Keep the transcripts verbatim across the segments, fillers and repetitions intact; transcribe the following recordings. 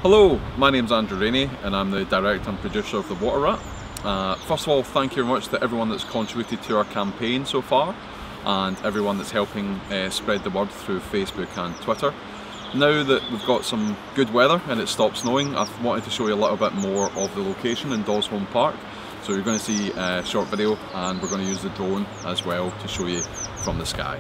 Hello, my name's Andrew Rainnie and I'm the director and producer of The Water Rat. Uh, first of all, thank you very much to everyone that's contributed to our campaign so far and everyone that's helping uh, spread the word through Facebook and Twitter. Now that we've got some good weather and it stopped snowing, I've wanted to show you a little bit more of the location in Dawsholm Park. So you're going to see a short video and we're going to use the drone as well to show you from the sky.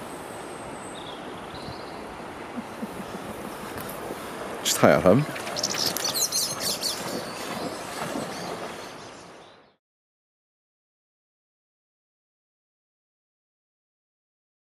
Just hire him.